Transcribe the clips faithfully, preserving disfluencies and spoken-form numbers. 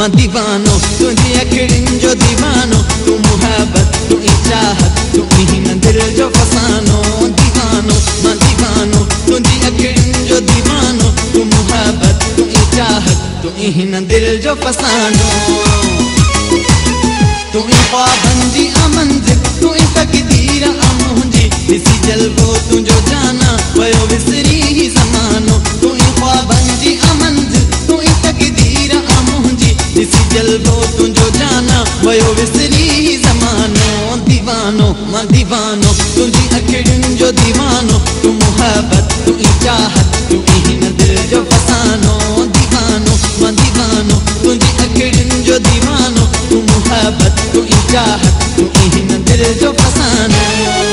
मां दीवानो तुझी अखियुनि जो दीवानो तू मुहब्बत तू चाहत तू ही दिल जो फसानो दीवानो मां दीवानो तुझी अखियुनि जो दीवानो तू मुहब्बत तू चाहत तू ही दिल जो फसानो तू ख्वाबंदी अमंज़िल तू तकदीर मुंहिंजी ॾिसी जलबो तुंहिंजो जाना वयो विसरी ही ज़मानो तू ख्वाबंदी अमंज़िल तू तकदीर मुंहिंजी ॾिसी जलबो तुंहिंजो जाना वयो विसरी ही ज़मानो दीवानो मां दीवानो तुंहिंजी अखियुनि जो दीवानो तू मुहब्बत तू चाहत तू ही दिल जो फसानो दीवानो मां दीवानो तुंहिंजी अखियुनि जो दीवानो तू मुहब्बत तू चाहत तू ही दिल जो फसानो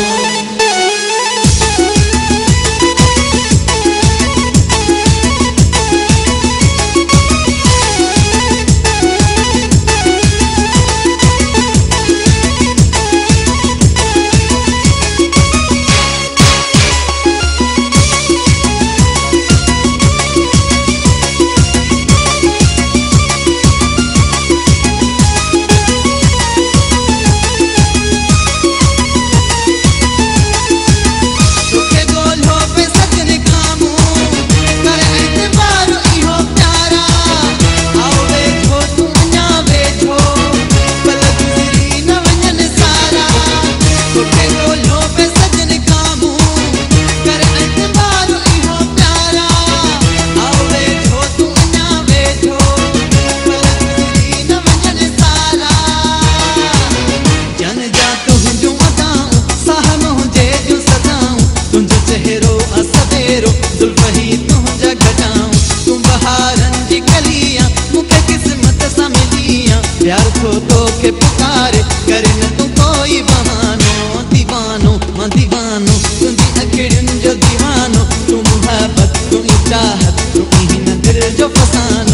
प्यार को तो के पुकारे करे न तू कोई बहानो दीवानो मां दीवानो तुझी अखियुनि जो दीवानो तू मुहब्बत तू चाहत तू ही दिल जो फसानो